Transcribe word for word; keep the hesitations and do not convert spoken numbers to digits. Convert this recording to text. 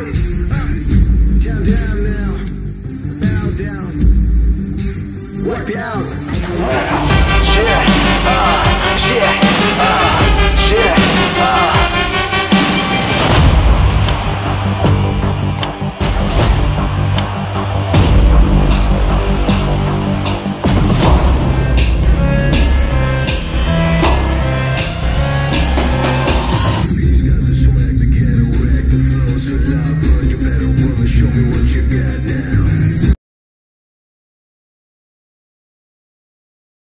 Down, down now. Bow down. Wipe you out. Yeah, uh, yeah, uh.